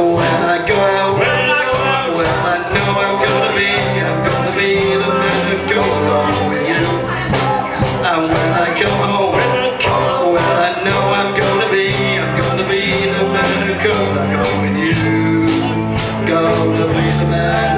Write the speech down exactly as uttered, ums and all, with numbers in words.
When I go out, well I know I'm gonna be, I'm gonna be the man who goes along with you. And when I come home, well I know I'm gonna be, I'm gonna be the man who comes along with you. Gonna be the man.